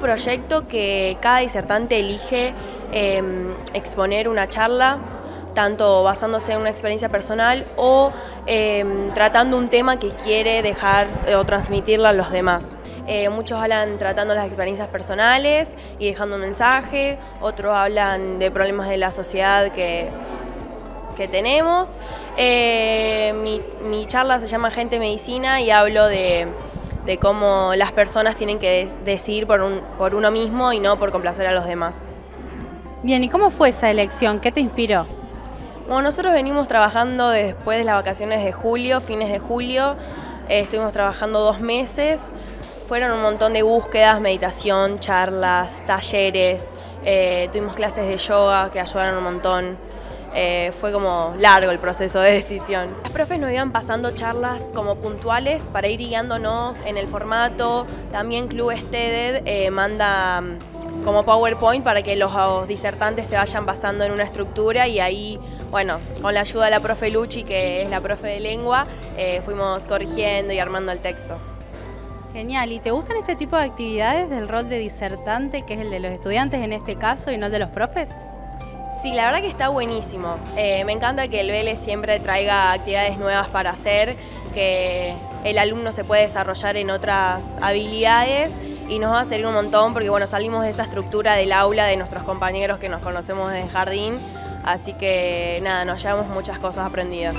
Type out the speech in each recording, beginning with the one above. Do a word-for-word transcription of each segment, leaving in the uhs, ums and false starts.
proyecto que cada disertante elige eh, exponer una charla, tanto basándose en una experiencia personal o eh, tratando un tema que quiere dejar o transmitirle a los demás. Eh, muchos hablan tratando las experiencias personales y dejando un mensaje, otros hablan de problemas de la sociedad que, que tenemos. Eh, mi, mi charla se llama Gente Medicina y hablo de, de cómo las personas tienen que decidir por, un, por uno mismo y no por complacer a los demás. Bien, ¿y cómo fue esa elección? ¿Qué te inspiró? Bueno, nosotros venimos trabajando después de las vacaciones de julio, fines de julio, eh, estuvimos trabajando dos meses, fueron un montón de búsquedas, meditación, charlas, talleres, eh, tuvimos clases de yoga que ayudaron un montón, eh, fue como largo el proceso de decisión. Las profes nos iban pasando charlas como puntuales para ir guiándonos en el formato, también Club Steaded eh, manda como PowerPoint para que los disertantes se vayan basando en una estructura y ahí, bueno, con la ayuda de la profe Luchi, que es la profe de lengua, eh, fuimos corrigiendo y armando el texto. Genial, ¿y te gustan este tipo de actividades del rol de disertante, que es el de los estudiantes en este caso y no el de los profes? Sí, la verdad que está buenísimo. Eh, me encanta que el Vélez siempre traiga actividades nuevas para hacer, que el alumno se puede desarrollar en otras habilidades y nos va a servir un montón porque bueno, salimos de esa estructura del aula de nuestros compañeros que nos conocemos desde jardín, así que nada, nos llevamos muchas cosas aprendidas.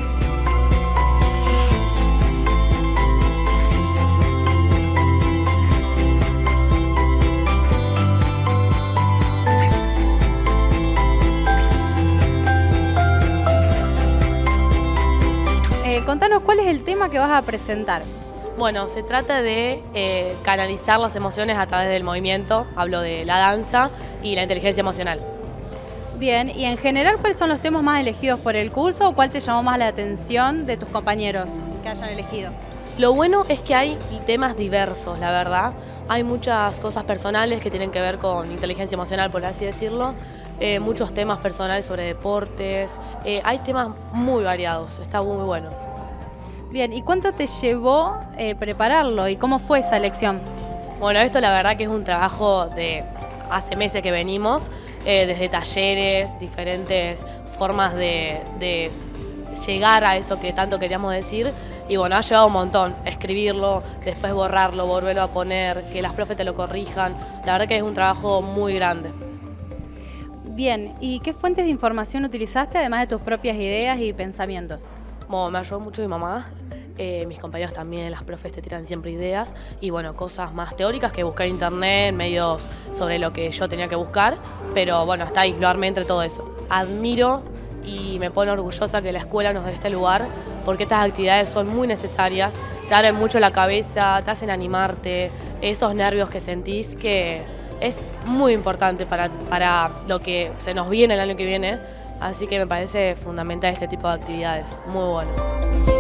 Eh, contanos cuál es el tema que vas a presentar. Bueno, se trata de eh, canalizar las emociones a través del movimiento, hablo de la danza y la inteligencia emocional. Bien, y en general, ¿cuáles son los temas más elegidos por el curso o cuál te llamó más la atención de tus compañeros que hayan elegido? Lo bueno es que hay temas diversos, la verdad. Hay muchas cosas personales que tienen que ver con inteligencia emocional, por así decirlo. Eh, muchos temas personales sobre deportes. Eh, hay temas muy variados, está muy bueno. Bien, ¿y cuánto te llevó eh, prepararlo y cómo fue esa elección? Bueno, esto la verdad que es un trabajo de hace meses que venimos, eh, desde talleres, diferentes formas de, de llegar a eso que tanto queríamos decir. Y bueno, ha llevado un montón, escribirlo, después borrarlo, volverlo a poner, que las profes te lo corrijan. La verdad que es un trabajo muy grande. Bien, ¿y qué fuentes de información utilizaste además de tus propias ideas y pensamientos? Bueno, me ayudó mucho mi mamá, eh, mis compañeros también, las profes te tiran siempre ideas y bueno, cosas más teóricas que buscar en internet, medios sobre lo que yo tenía que buscar, pero bueno, hasta ahí, lo armé entre todo eso. Admiro y me pone orgullosa que la escuela nos dé este lugar porque estas actividades son muy necesarias, te abren mucho la cabeza, te hacen animarte, esos nervios que sentís que es muy importante para, para lo que se nos viene el año que viene. Así que me parece fundamental este tipo de actividades, muy bueno.